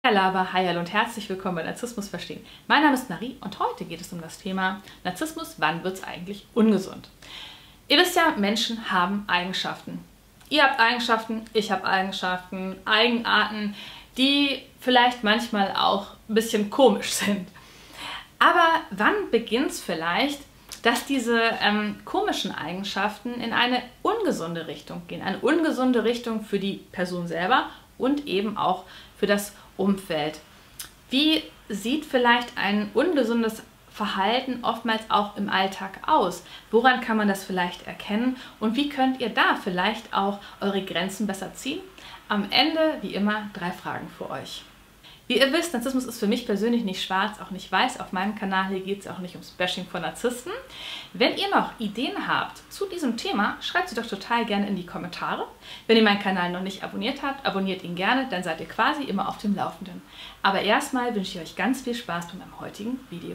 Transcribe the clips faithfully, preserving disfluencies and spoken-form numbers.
Laber, hi, hallo und herzlich willkommen bei Narzissmus verstehen. Mein Name ist Marie und heute geht es um das Thema Narzissmus, wann wird es eigentlich ungesund? Ihr wisst ja, Menschen haben Eigenschaften. Ihr habt Eigenschaften, ich habe Eigenschaften, Eigenarten, die vielleicht manchmal auch ein bisschen komisch sind. Aber wann beginnt es vielleicht, dass diese ähm, komischen Eigenschaften in eine ungesunde Richtung gehen? Eine ungesunde Richtung für die Person selber und eben auch für das Umfeld. Wie sieht vielleicht ein ungesundes Verhalten oftmals auch im Alltag aus? Woran kann man das vielleicht erkennen? Und wie könnt ihr da vielleicht auch eure Grenzen besser ziehen? Am Ende, wie immer, drei Fragen für euch. Wie ihr wisst, Narzissmus ist für mich persönlich nicht schwarz, auch nicht weiß. Auf meinem Kanal hier geht es auch nicht ums Bashing von Narzissten. Wenn ihr noch Ideen habt zu diesem Thema, schreibt sie doch total gerne in die Kommentare. Wenn ihr meinen Kanal noch nicht abonniert habt, abonniert ihn gerne, dann seid ihr quasi immer auf dem Laufenden. Aber erstmal wünsche ich euch ganz viel Spaß bei meinem heutigen Video.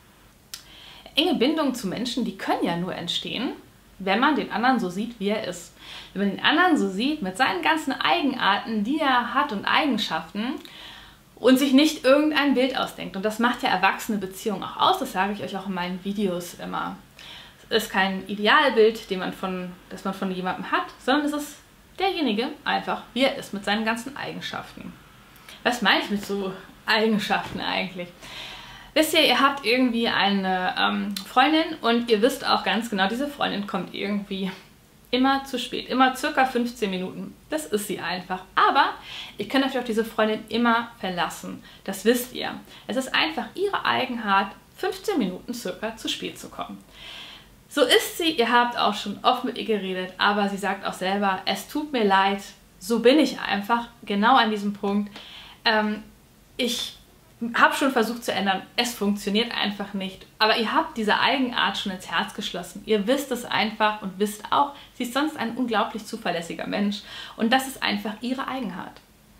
Enge Bindungen zu Menschen, die können ja nur entstehen, wenn man den anderen so sieht, wie er ist. Wenn man den anderen so sieht, mit seinen ganzen Eigenarten, die er hat und Eigenschaften, und sich nicht irgendein Bild ausdenkt. Und das macht ja erwachsene Beziehungen auch aus, das sage ich euch auch in meinen Videos immer. Es ist kein Idealbild, den man von, das man von jemandem hat, sondern es ist derjenige einfach, wie er ist, mit seinen ganzen Eigenschaften. Was meine ich mit so Eigenschaften eigentlich? Wisst ihr, ihr habt irgendwie eine ähm, Freundin und ihr wisst auch ganz genau, diese Freundin kommt irgendwie immer zu spät, immer circa fünfzehn Minuten. Das ist sie einfach. Aber ihr könnt euch auf diese Freundin immer verlassen. Das wisst ihr. Es ist einfach ihre Eigenart, fünfzehn Minuten circa zu spät zu kommen. So ist sie, ihr habt auch schon oft mit ihr geredet, aber sie sagt auch selber, es tut mir leid, so bin ich einfach, genau an diesem Punkt. Ähm, ich habe schon versucht zu ändern, es funktioniert einfach nicht. Aber ihr habt diese Eigenart schon ins Herz geschlossen. Ihr wisst es einfach und wisst auch, sie ist sonst ein unglaublich zuverlässiger Mensch. Und das ist einfach ihre Eigenart.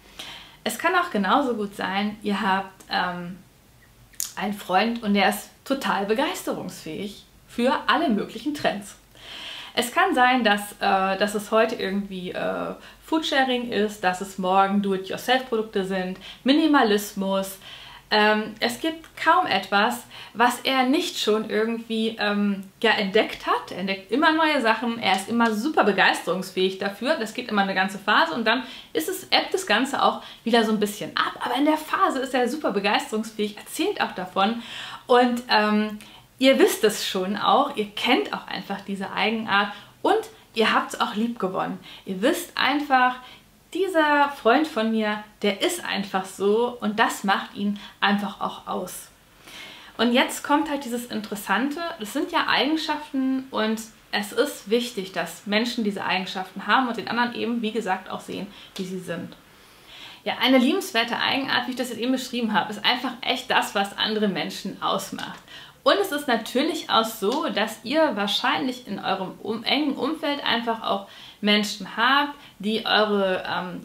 Es kann auch genauso gut sein, ihr habt ähm, einen Freund und der ist total begeisterungsfähig für alle möglichen Trends. Es kann sein, dass, äh, dass es heute irgendwie äh, Foodsharing ist, dass es morgen Do-it-yourself-Produkte sind, Minimalismus. Ähm, es gibt kaum etwas, was er nicht schon irgendwie ähm, ja, entdeckt hat. Er entdeckt immer neue Sachen, er ist immer super begeisterungsfähig dafür. Das geht immer eine ganze Phase und dann ist es, ebbt das Ganze auch wieder so ein bisschen ab. Aber in der Phase ist er super begeisterungsfähig, erzählt auch davon. Und ähm, ihr wisst es schon auch, ihr kennt auch einfach diese Eigenart und ihr habt es auch lieb gewonnen. Ihr wisst einfach, dieser Freund von mir, der ist einfach so und das macht ihn einfach auch aus. Und jetzt kommt halt dieses Interessante, das sind ja Eigenschaften und es ist wichtig, dass Menschen diese Eigenschaften haben und den anderen eben, wie gesagt, auch sehen, wie sie sind. Ja, eine liebenswerte Eigenart, wie ich das jetzt eben beschrieben habe, ist einfach echt das, was andere Menschen ausmacht. Und es ist natürlich auch so, dass ihr wahrscheinlich in eurem um, engen Umfeld einfach auch Menschen habt, die eure ähm,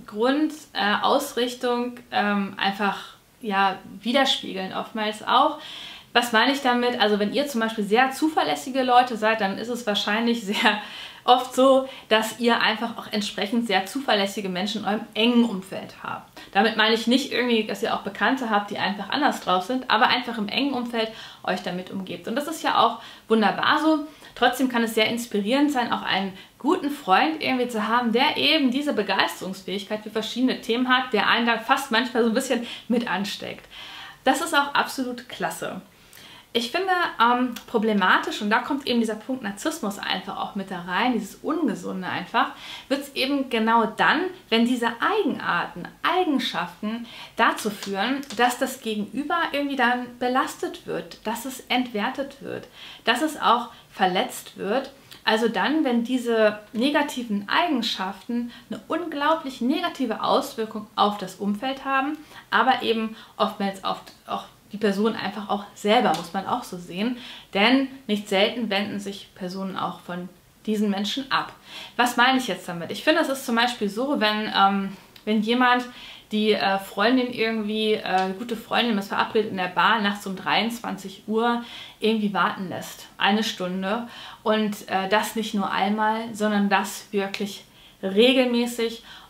Grundausrichtung äh, ähm, einfach ja, widerspiegeln, oftmals auch. Was meine ich damit? Also wenn ihr zum Beispiel sehr zuverlässige Leute seid, dann ist es wahrscheinlich sehr oft so, dass ihr einfach auch entsprechend sehr zuverlässige Menschen in eurem engen Umfeld habt. Damit meine ich nicht irgendwie, dass ihr auch Bekannte habt, die einfach anders drauf sind, aber einfach im engen Umfeld euch damit umgebt. Und das ist ja auch wunderbar so. Trotzdem kann es sehr inspirierend sein, auch einen guten Freund irgendwie zu haben, der eben diese Begeisterungsfähigkeit für verschiedene Themen hat, der einen da fast manchmal so ein bisschen mit ansteckt. Das ist auch absolut klasse. Ich finde ähm, problematisch, und da kommt eben dieser Punkt Narzissmus einfach auch mit da rein, dieses Ungesunde einfach, wird es eben genau dann, wenn diese Eigenarten, Eigenschaften dazu führen, dass das Gegenüber irgendwie dann belastet wird, dass es entwertet wird, dass es auch verletzt wird. Also dann, wenn diese negativen Eigenschaften eine unglaublich negative Auswirkung auf das Umfeld haben, aber eben oftmals auf, auch die Person einfach auch selber, muss man auch so sehen. Denn nicht selten wenden sich Personen auch von diesen Menschen ab. Was meine ich jetzt damit? Ich finde, es ist zum Beispiel so, wenn, ähm, wenn jemand die äh, Freundin irgendwie, äh, gute Freundin ist verabredet in der Bar, nachts um dreiundzwanzig Uhr irgendwie warten lässt. Eine Stunde. Und äh, das nicht nur einmal, sondern das wirklich regelmäßig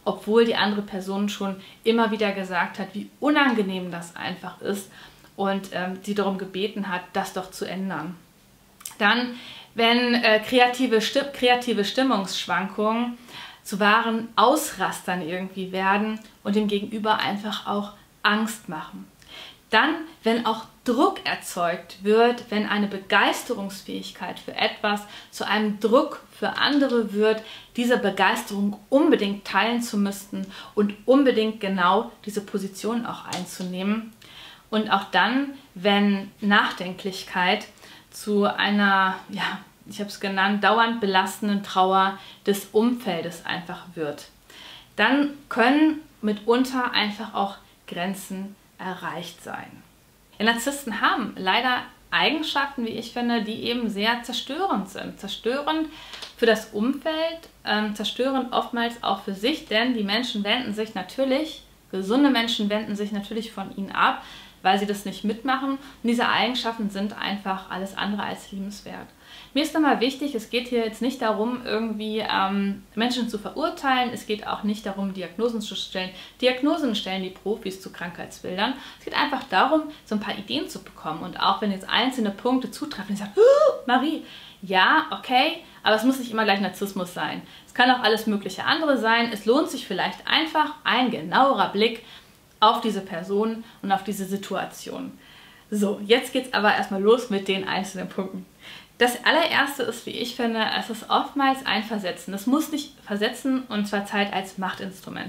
obwohl die andere Person schon immer wieder gesagt hat, wie unangenehm das einfach ist und ähm, sie darum gebeten hat, das doch zu ändern. Dann, wenn äh, kreative, Sti kreative Stimmungsschwankungen zu wahren Ausrastern irgendwie werden und dem Gegenüber einfach auch Angst machen. Dann, wenn auch Druck erzeugt wird, wenn eine Begeisterungsfähigkeit für etwas zu einem Druck für andere wird, diese Begeisterung unbedingt teilen zu müssen und unbedingt genau diese Position auch einzunehmen. Und auch dann, wenn Nachdenklichkeit zu einer, ja, ich habe es genannt, dauernd belastenden Trauer des Umfeldes einfach wird. Dann können mitunter einfach auch Grenzen erreicht sein. Ja, Narzissten haben leider Eigenschaften, wie ich finde, die eben sehr zerstörend sind. Zerstörend für das Umfeld, ähm, zerstörend oftmals auch für sich, denn die Menschen wenden sich natürlich, gesunde Menschen wenden sich natürlich von ihnen ab, weil sie das nicht mitmachen. Und diese Eigenschaften sind einfach alles andere als liebenswert. Mir ist nochmal wichtig, es geht hier jetzt nicht darum, irgendwie ähm, Menschen zu verurteilen. Es geht auch nicht darum, Diagnosen zu stellen. Diagnosen stellen die Profis zu Krankheitsbildern. Es geht einfach darum, so ein paar Ideen zu bekommen. Und auch wenn jetzt einzelne Punkte zutreffen, ich sage, Marie, ja, okay, aber es muss nicht immer gleich Narzissmus sein. Es kann auch alles mögliche andere sein. Es lohnt sich vielleicht einfach ein genauerer Blick auf diese Person und auf diese Situation. So, jetzt geht es aber erstmal los mit den einzelnen Punkten. Das allererste ist, wie ich finde, es ist oftmals ein Versetzen. Das muss nicht versetzen, und zwar Zeit als Machtinstrument.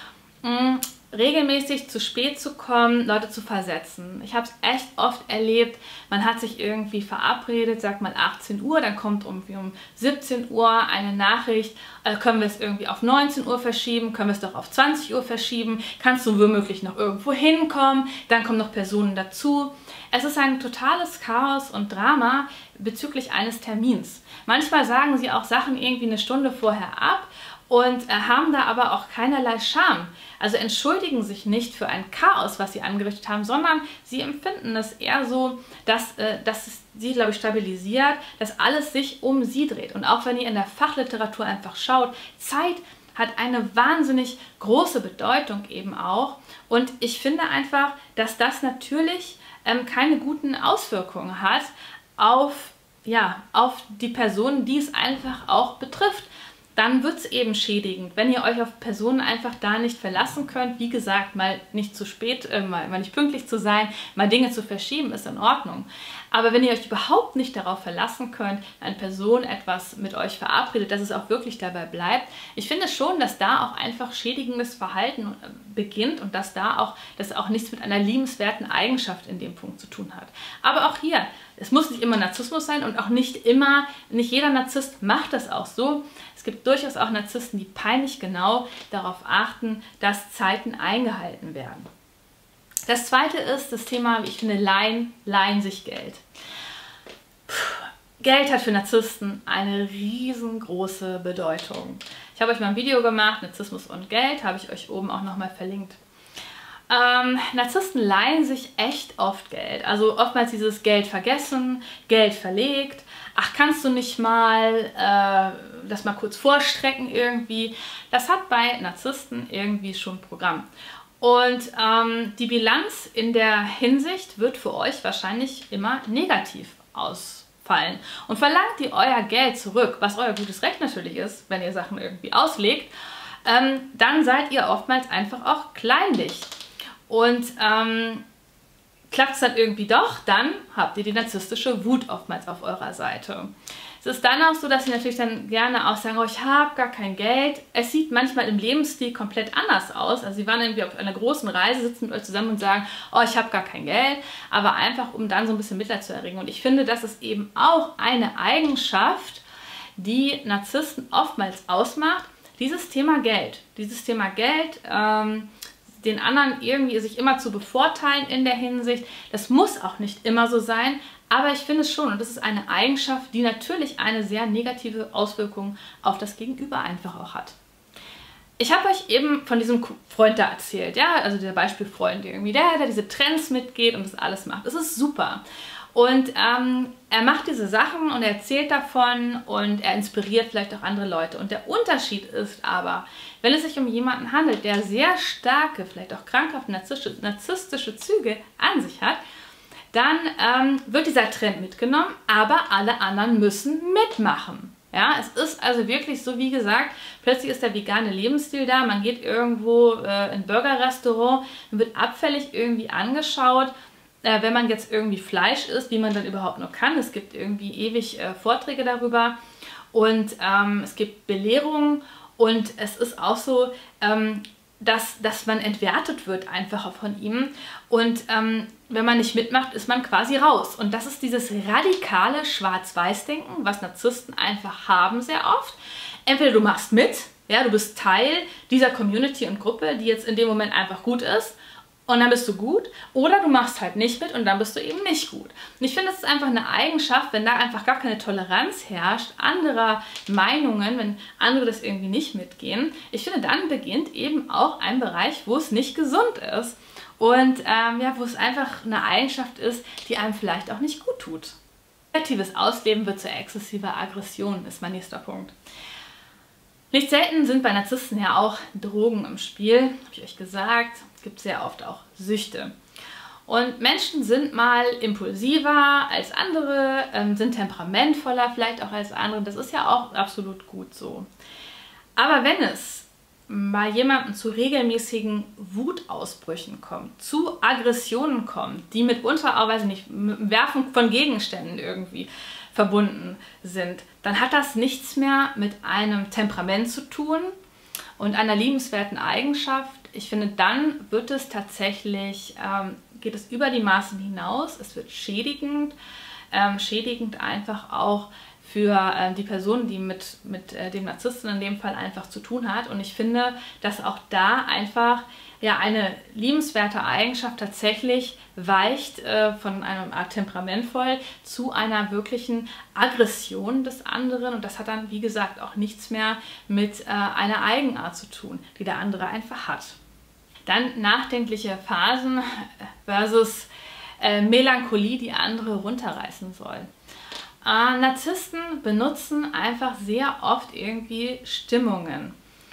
Mhm. Regelmäßig zu spät zu kommen, Leute zu versetzen. Ich habe es echt oft erlebt, man hat sich irgendwie verabredet, sagt mal achtzehn Uhr, dann kommt irgendwie um siebzehn Uhr eine Nachricht, äh, können wir es irgendwie auf neunzehn Uhr verschieben, können wir es doch auf zwanzig Uhr verschieben, kannst du womöglich noch irgendwo hinkommen, dann kommen noch Personen dazu. Es ist ein totales Chaos und Drama bezüglich eines Termins. Manchmal sagen sie auch Sachen irgendwie eine Stunde vorher ab und äh, haben da aber auch keinerlei Scham. Also entschuldigen sich nicht für ein Chaos, was sie angerichtet haben, sondern sie empfinden es eher so, dass, äh, dass es sie, glaube ich, stabilisiert, dass alles sich um sie dreht. Und auch wenn ihr in der Fachliteratur einfach schaut, Zeit hat eine wahnsinnig große Bedeutung eben auch. Und ich finde einfach, dass das natürlich ähm, keine guten Auswirkungen hat auf, ja, auf die Personen, die es einfach auch betrifft. Dann wird es eben schädigend, wenn ihr euch auf Personen einfach da nicht verlassen könnt. Wie gesagt, mal nicht zu spät, äh, mal, mal nicht pünktlich zu sein, mal Dinge zu verschieben, ist in Ordnung. Aber wenn ihr euch überhaupt nicht darauf verlassen könnt, eine Person etwas mit euch verabredet, dass es auch wirklich dabei bleibt, ich finde schon, dass da auch einfach schädigendes Verhalten beginnt und dass da auch, das auch nichts mit einer liebenswerten Eigenschaft in dem Punkt zu tun hat. Aber auch hier, es muss nicht immer Narzissmus sein und auch nicht immer, nicht jeder Narzisst macht das auch so. Es gibt durchaus auch Narzissten, die peinlich genau darauf achten, dass Zeiten eingehalten werden. Das zweite ist das Thema, wie ich finde, leihen, leihen sich Geld. Puh, Geld hat für Narzissten eine riesengroße Bedeutung. Ich habe euch mal ein Video gemacht, Narzissmus und Geld, habe ich euch oben auch nochmal verlinkt. Ähm, Narzissten leihen sich echt oft Geld. Also oftmals dieses Geld vergessen, Geld verlegt. Ach, kannst du nicht mal äh, das mal kurz vorstrecken irgendwie. Das hat bei Narzissten irgendwie schon Programm. Und ähm, die Bilanz in der Hinsicht wird für euch wahrscheinlich immer negativ ausfallen. Und verlangt ihr euer Geld zurück, was euer gutes Recht natürlich ist, wenn ihr Sachen irgendwie auslegt, ähm, dann seid ihr oftmals einfach auch kleinlich. Und ähm, klappt es dann irgendwie doch, dann habt ihr die narzisstische Wut oftmals auf eurer Seite. Es ist dann auch so, dass sie natürlich dann gerne auch sagen, oh, ich habe gar kein Geld. Es sieht manchmal im Lebensstil komplett anders aus. Also sie waren irgendwie auf einer großen Reise, sitzen mit euch zusammen und sagen, oh, ich habe gar kein Geld. Aber einfach, um dann so ein bisschen Mitleid zu erregen. Und ich finde, das ist eben auch eine Eigenschaft, die Narzissten oftmals ausmacht. Dieses Thema Geld. Dieses Thema Geld, ähm, den anderen irgendwie sich immer zu bevorteilen in der Hinsicht. Das muss auch nicht immer so sein, aber ich finde es schon, und das ist eine Eigenschaft, die natürlich eine sehr negative Auswirkung auf das Gegenüber einfach auch hat. Ich habe euch eben von diesem Freund da erzählt, ja, also der Beispielfreund irgendwie, der, der diese Trends mitgeht und das alles macht. Das ist super. Und ähm, er macht diese Sachen und er erzählt davon und er inspiriert vielleicht auch andere Leute. Und der Unterschied ist aber, wenn es sich um jemanden handelt, der sehr starke, vielleicht auch krankhaft narzisstische, narzisstische Züge an sich hat, dann ähm, wird dieser Trend mitgenommen, aber alle anderen müssen mitmachen. Ja, es ist also wirklich so, wie gesagt, plötzlich ist der vegane Lebensstil da, man geht irgendwo äh, in ein Burgerrestaurant, man wird abfällig irgendwie angeschaut, äh, wenn man jetzt irgendwie Fleisch isst, wie man dann überhaupt nur kann. Es gibt irgendwie ewig äh, Vorträge darüber und ähm, es gibt Belehrungen und es ist auch so, ähm, dass, dass man entwertet wird einfach von ihm und ähm, wenn man nicht mitmacht, ist man quasi raus. Und das ist dieses radikale Schwarz-Weiß-Denken, was Narzissten einfach haben sehr oft. Entweder du machst mit, ja, du bist Teil dieser Community und Gruppe, die jetzt in dem Moment einfach gut ist und dann bist du gut, oder du machst halt nicht mit und dann bist du eben nicht gut. Und ich finde, das ist einfach eine Eigenschaft, wenn da einfach gar keine Toleranz herrscht, anderer Meinungen, wenn andere das irgendwie nicht mitgehen. Ich finde, dann beginnt eben auch ein Bereich, wo es nicht gesund ist. Und ähm, ja, wo es einfach eine Eigenschaft ist, die einem vielleicht auch nicht gut tut. Negatives Ausleben wird zu exzessiver Aggression, ist mein nächster Punkt. Nicht selten sind bei Narzissten ja auch Drogen im Spiel, habe ich euch gesagt. Es gibt sehr oft auch Süchte. Und Menschen sind mal impulsiver als andere, ähm, sind temperamentvoller vielleicht auch als andere. Das ist ja auch absolut gut so. Aber wenn es bei jemandem zu regelmäßigen Wutausbrüchen kommt, zu Aggressionen kommt, die mitunter auch, weiß ich nicht, mit dem Werfen von Gegenständen irgendwie verbunden sind, dann hat das nichts mehr mit einem Temperament zu tun und einer liebenswerten Eigenschaft. Ich finde, dann wird es tatsächlich, ähm, geht es über die Maßen hinaus, es wird schädigend, ähm, schädigend einfach auch für äh, die Person, die mit, mit äh, dem Narzissten in dem Fall einfach zu tun hat. Und ich finde, dass auch da einfach ja, eine liebenswerte Eigenschaft tatsächlich weicht äh, von einer Art temperamentvoll zu einer wirklichen Aggression des anderen. Und das hat dann, wie gesagt, auch nichts mehr mit äh, einer Eigenart zu tun, die der andere einfach hat. Dann nachdenkliche Phasen versus äh, Melancholie, die andere runterreißen soll. Äh, Narzissten benutzen einfach sehr oft irgendwie Stimmungen.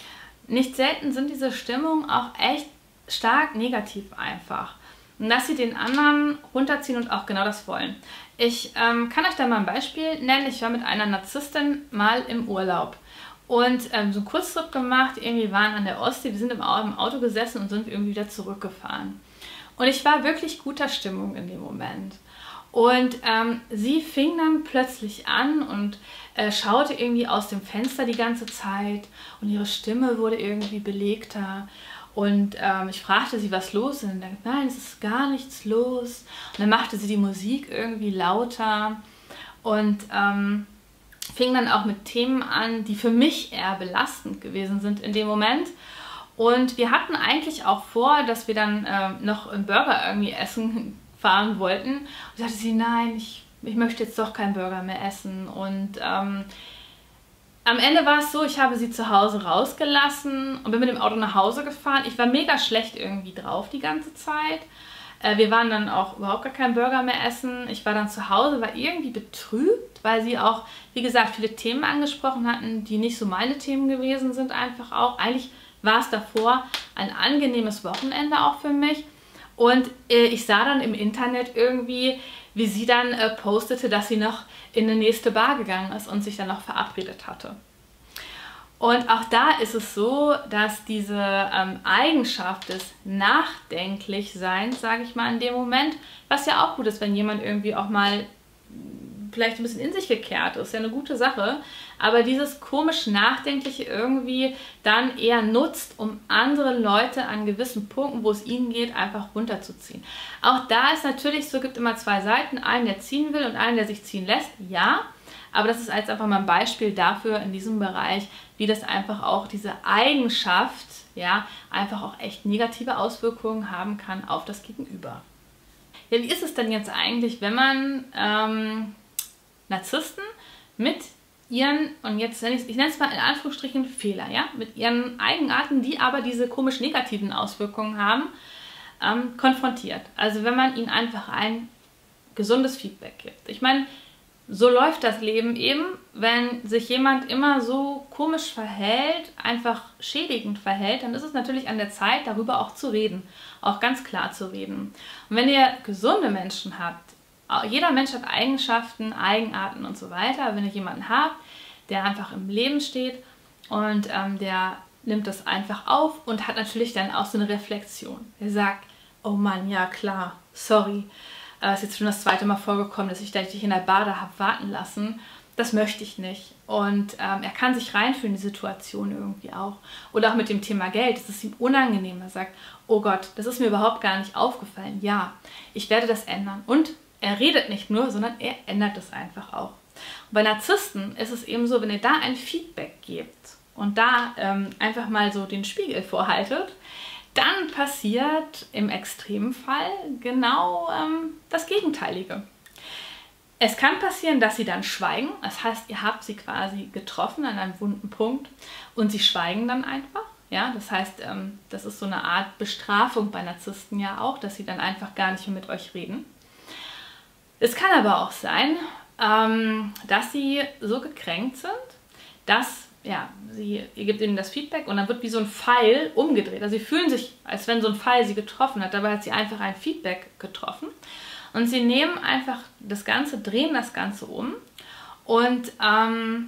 Nicht selten sind diese Stimmungen auch echt stark negativ einfach. Und dass sie den anderen runterziehen und auch genau das wollen. Ich ähm, kann euch da mal ein Beispiel nennen. Ich war mit einer Narzisstin mal im Urlaub und ähm, so einen Kurztrip gemacht. Irgendwie waren an der Ostsee, wir sind im Auto gesessen und sind irgendwie wieder zurückgefahren. Und ich war wirklich guter Stimmung in dem Moment. Und ähm, sie fing dann plötzlich an und äh, schaute irgendwie aus dem Fenster die ganze Zeit und ihre Stimme wurde irgendwie belegter. Und ähm, ich fragte sie, was los ist. Und dann dachte, nein, es ist gar nichts los. Und dann machte sie die Musik irgendwie lauter und ähm, fing dann auch mit Themen an, die für mich eher belastend gewesen sind in dem Moment. Und wir hatten eigentlich auch vor, dass wir dann ähm, noch einen Burger irgendwie essen fahren wollten. Und sagte sie, nein, ich, ich möchte jetzt doch keinen Burger mehr essen. Und ähm, am Ende war es so, ich habe sie zu Hause rausgelassen und bin mit dem Auto nach Hause gefahren. Ich war mega schlecht irgendwie drauf die ganze Zeit. Äh, wir waren dann auch überhaupt gar keinen Burger mehr essen. Ich war dann zu Hause, war irgendwie betrübt, weil sie auch, wie gesagt, viele Themen angesprochen hatten, die nicht so meine Themen gewesen sind einfach auch. Eigentlich war es davor ein angenehmes Wochenende auch für mich. Und äh, ich sah dann im Internet irgendwie, wie sie dann äh, postete, dass sie noch in eine nächste Bar gegangen ist und sich dann noch verabredet hatte. Und auch da ist es so, dass diese ähm, Eigenschaft des Nachdenklichseins, sage ich mal in dem Moment, was ja auch gut ist, wenn jemand irgendwie auch mal vielleicht ein bisschen in sich gekehrt ist, ja eine gute Sache, aber dieses komisch Nachdenkliche irgendwie dann eher nutzt, um andere Leute an gewissen Punkten, wo es ihnen geht, einfach runterzuziehen. Auch da ist natürlich so, gibt immer zwei Seiten, einen, der ziehen will und einen, der sich ziehen lässt, ja, aber das ist jetzt einfach mal ein Beispiel dafür in diesem Bereich, wie das einfach auch diese Eigenschaft, ja, einfach auch echt negative Auswirkungen haben kann auf das Gegenüber. Ja, wie ist es denn jetzt eigentlich, wenn man ähm, Narzissten mit ihren, und jetzt nenne ich, ich nenne es mal in Anführungsstrichen Fehler, ja, mit ihren Eigenarten, die aber diese komisch negativen Auswirkungen haben, ähm, konfrontiert. Also wenn man ihnen einfach ein gesundes Feedback gibt. Ich meine, so läuft das Leben eben, wenn sich jemand immer so komisch verhält, einfach schädigend verhält, dann ist es natürlich an der Zeit, darüber auch zu reden, auch ganz klar zu reden. Und wenn ihr gesunde Menschen habt, jeder Mensch hat Eigenschaften, Eigenarten und so weiter, wenn ihr jemanden habt, der einfach im Leben steht und ähm, der nimmt das einfach auf und hat natürlich dann auch so eine Reflexion. Er sagt, oh Mann, ja klar, sorry, es ist jetzt schon das zweite Mal vorgekommen, dass ich dich in der Bade habe warten lassen. Das möchte ich nicht. Und ähm, er kann sich reinfühlen in die Situation irgendwie auch. Oder auch mit dem Thema Geld. Das ist ihm unangenehm. Er sagt, oh Gott, das ist mir überhaupt gar nicht aufgefallen. Ja, ich werde das ändern. Und er redet nicht nur, sondern er ändert es einfach auch. Und bei Narzissten ist es eben so, wenn ihr da ein Feedback gebt und da ähm, einfach mal so den Spiegel vorhaltet, dann passiert im Extremfall genau ähm, das Gegenteilige. Es kann passieren, dass sie dann schweigen. Das heißt, ihr habt sie quasi getroffen an einem wunden Punkt und sie schweigen dann einfach. Ja, das heißt, ähm, das ist so eine Art Bestrafung bei Narzissten ja auch, dass sie dann einfach gar nicht mehr mit euch reden. Es kann aber auch sein, ähm, dass sie so gekränkt sind, dass ja, sie, ihr gebt ihnen das Feedback und dann wird wie so ein Pfeil umgedreht. Also sie fühlen sich, als wenn so ein Pfeil sie getroffen hat. Dabei hat sie einfach ein Feedback getroffen. Und sie nehmen einfach das Ganze, drehen das Ganze um. Und ähm,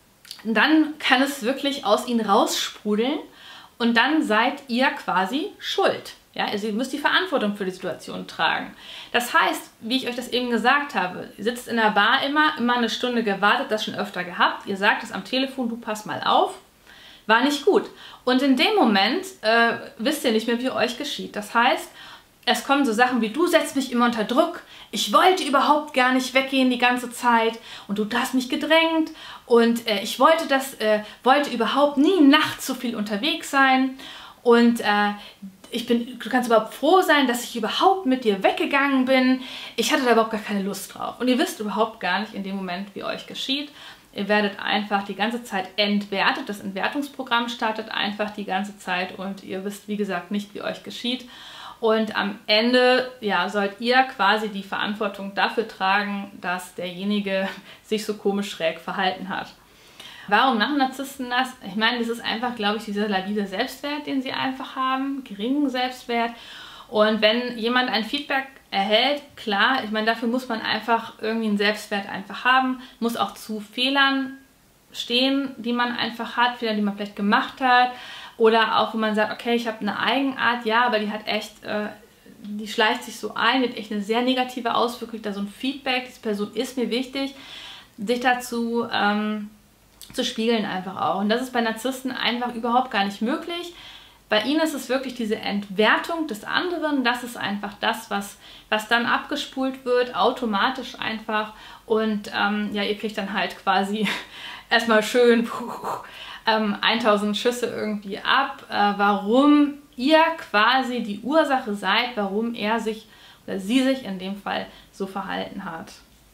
dann kann es wirklich aus ihnen raussprudeln. Und dann seid ihr quasi schuld. Ja, also ihr müsst die Verantwortung für die Situation tragen. Das heißt, wie ich euch das eben gesagt habe, ihr sitzt in der Bar immer, immer eine Stunde gewartet, das schon öfter gehabt. Ihr sagt es am Telefon, du pass mal auf, war nicht gut. Und in dem Moment äh, wisst ihr nicht mehr, wie euch geschieht. Das heißt, es kommen so Sachen wie, du setzt mich immer unter Druck, ich wollte überhaupt gar nicht weggehen die ganze Zeit und du hast mich gedrängt und äh, ich wollte das, äh, wollte überhaupt nie nachts so viel unterwegs sein und äh, Ich bin, du kannst überhaupt froh sein, dass ich überhaupt mit dir weggegangen bin. Ich hatte da überhaupt gar keine Lust drauf. Und ihr wisst überhaupt gar nicht in dem Moment, wie euch geschieht. Ihr werdet einfach die ganze Zeit entwertet. Das Entwertungsprogramm startet einfach die ganze Zeit und ihr wisst, wie gesagt, nicht, wie euch geschieht. Und am Ende ja, sollt ihr quasi die Verantwortung dafür tragen, dass derjenige sich so komisch schräg verhalten hat. Warum machen Narzissten das? Ich meine, das ist einfach, glaube ich, dieser labile Selbstwert, den sie einfach haben, geringen Selbstwert. Und wenn jemand ein Feedback erhält, klar, ich meine, dafür muss man einfach irgendwie einen Selbstwert einfach haben, muss auch zu Fehlern stehen, die man einfach hat, Fehler, die man vielleicht gemacht hat. Oder auch, wo man sagt, okay, ich habe eine Eigenart, ja, aber die hat echt, äh, die schleicht sich so ein, die hat echt eine sehr negative Auswirkung, da so ein Feedback, diese Person ist mir wichtig, sich dazu ähm, zu spiegeln einfach auch. Und das ist bei Narzissten einfach überhaupt gar nicht möglich. Bei ihnen ist es wirklich diese Entwertung des anderen, das ist einfach das, was, was dann abgespult wird, automatisch einfach. Und ähm, ja, ihr kriegt dann halt quasi erstmal schön ähm, tausend Schüsse irgendwie ab, äh, warum ihr quasi die Ursache seid, warum er sich oder sie sich in dem Fall so verhalten hat.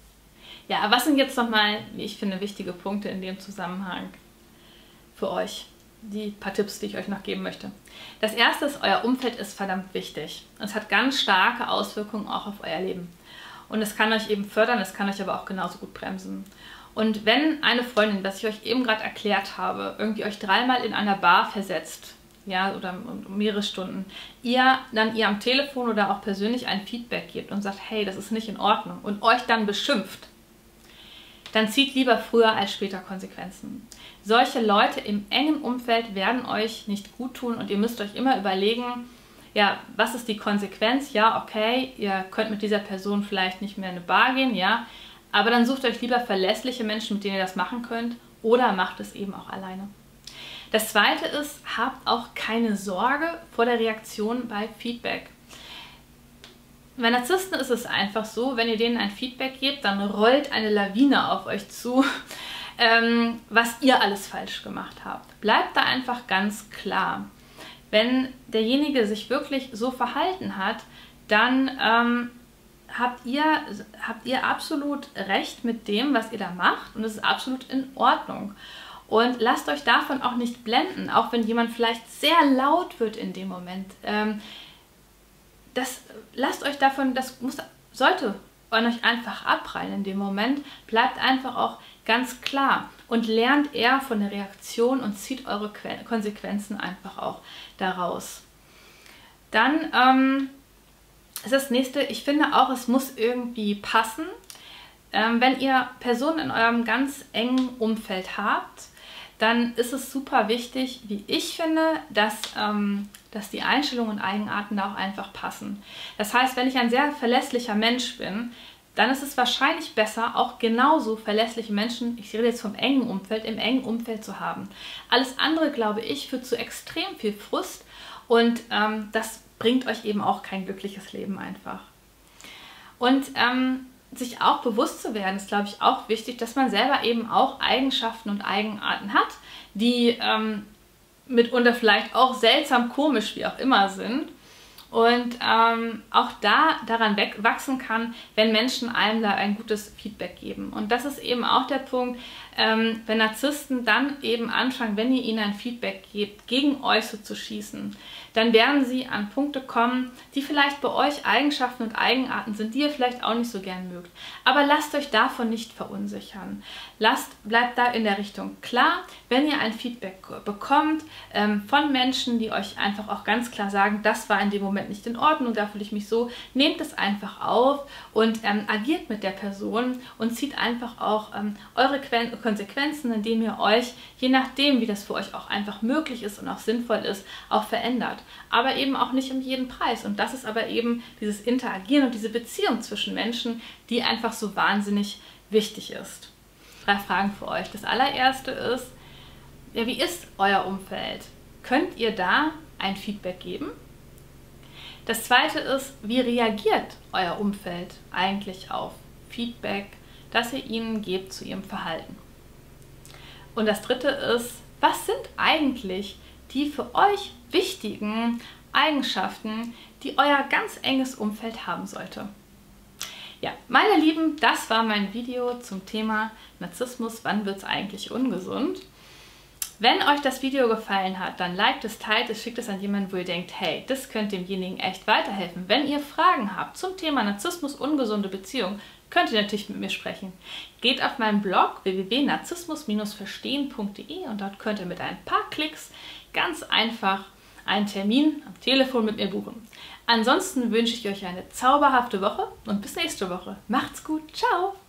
Ja, was sind jetzt nochmal, wie ich finde, wichtige Punkte in dem Zusammenhang für euch? Die paar Tipps, die ich euch noch geben möchte. Das erste ist, euer Umfeld ist verdammt wichtig. Es hat ganz starke Auswirkungen auch auf euer Leben. Und es kann euch eben fördern, es kann euch aber auch genauso gut bremsen. Und wenn eine Freundin, das ich euch eben gerade erklärt habe, irgendwie euch dreimal in einer Bar versetzt, ja, oder um mehrere Stunden, ihr dann ihr am Telefon oder auch persönlich ein Feedback gebt und sagt, hey, das ist nicht in Ordnung und euch dann beschimpft, dann zieht lieber früher als später Konsequenzen. Solche Leute im engen Umfeld werden euch nicht gut tun und ihr müsst euch immer überlegen, ja, was ist die Konsequenz? Ja, okay, ihr könnt mit dieser Person vielleicht nicht mehr in eine Bar gehen, ja, aber dann sucht euch lieber verlässliche Menschen, mit denen ihr das machen könnt, oder macht es eben auch alleine. Das zweite ist, habt auch keine Sorge vor der Reaktion bei Feedback. Bei Narzissten ist es einfach so, wenn ihr denen ein Feedback gebt, dann rollt eine Lawine auf euch zu, ähm, was ihr alles falsch gemacht habt. Bleibt da einfach ganz klar. Wenn derjenige sich wirklich so verhalten hat, dann ähm, habt ihr, habt ihr absolut recht mit dem, was ihr da macht und es ist absolut in Ordnung. Und lasst euch davon auch nicht blenden, auch wenn jemand vielleicht sehr laut wird in dem Moment. Ähm, Das, lasst euch davon, das muss, sollte an euch einfach abprallen in dem Moment. Bleibt einfach auch ganz klar und lernt eher von der Reaktion und zieht eure Konsequenzen einfach auch daraus. Dann ähm, ist das nächste, ich finde auch, es muss irgendwie passen. Ähm, wenn ihr Personen in eurem ganz engen Umfeld habt, dann ist es super wichtig, wie ich finde, dass, ähm, dass die Einstellungen und Eigenarten da auch einfach passen. Das heißt, wenn ich ein sehr verlässlicher Mensch bin, dann ist es wahrscheinlich besser, auch genauso verlässliche Menschen, ich rede jetzt vom engen Umfeld, im engen Umfeld zu haben. Alles andere, glaube ich, führt zu extrem viel Frust und ähm, das bringt euch eben auch kein glückliches Leben einfach. Und ähm, sich auch bewusst zu werden, ist, glaube ich, auch wichtig, dass man selber eben auch Eigenschaften und Eigenarten hat, die ähm, mitunter vielleicht auch seltsam, komisch, wie auch immer sind. Und ähm, auch da daran wachsen kann, wenn Menschen einem da ein gutes Feedback geben. Und das ist eben auch der Punkt, ähm, wenn Narzissten dann eben anfangen, wenn ihr ihnen ein Feedback gebt, gegen euch so zu schießen, dann werden sie an Punkte kommen, die vielleicht bei euch Eigenschaften und Eigenarten sind, die ihr vielleicht auch nicht so gern mögt. Aber lasst euch davon nicht verunsichern. Lasst, bleibt da in der Richtung klar, wenn ihr ein Feedback bekommt ähm, von Menschen, die euch einfach auch ganz klar sagen, das war in dem Moment nicht in Ordnung, da fühle ich mich so, nehmt es einfach auf und ähm, agiert mit der Person und zieht einfach auch ähm, eure Quen Konsequenzen, indem ihr euch, je nachdem, wie das für euch auch einfach möglich ist und auch sinnvoll ist, auch verändert. Aber eben auch nicht um jeden Preis. Und das ist aber eben dieses Interagieren und diese Beziehung zwischen Menschen, die einfach so wahnsinnig wichtig ist. Drei Fragen für euch. Das allererste ist, ja, wie ist euer Umfeld? Könnt ihr da ein Feedback geben? Das zweite ist, wie reagiert euer Umfeld eigentlich auf Feedback, das ihr ihnen gebt zu ihrem Verhalten? Und das dritte ist, was sind eigentlich die für euch wichtigen Eigenschaften, die euer ganz enges Umfeld haben sollte? Ja, meine Lieben, das war mein Video zum Thema Narzissmus, wann wird es eigentlich ungesund? Wenn euch das Video gefallen hat, dann liked es, teilt es, schickt es an jemanden, wo ihr denkt, hey, das könnte demjenigen echt weiterhelfen. Wenn ihr Fragen habt zum Thema Narzissmus, ungesunde Beziehung, könnt ihr natürlich mit mir sprechen. Geht auf meinen Blog w w w punkt narzissmus Bindestrich verstehen punkt de und dort könnt ihr mit ein paar Klicks ganz einfach einen Termin am Telefon mit mir buchen. Ansonsten wünsche ich euch eine zauberhafte Woche und bis nächste Woche. Macht's gut, ciao!